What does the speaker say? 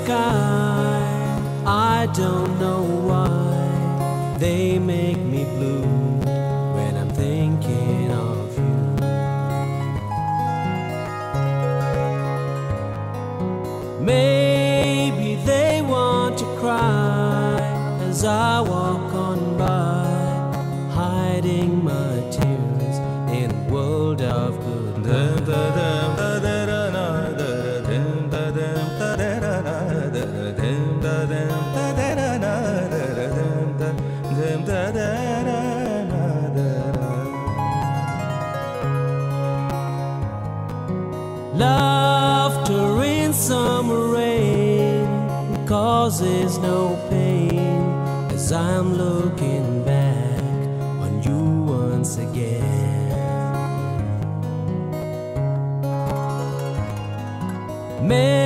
sky. I don't know why they make me blue when I'm thinking of you. Maybe they want to cry as I walk on by, hiding my tears in a world of goodbye. Laughter in summer rain causes no pain as I'm looking back on you once again.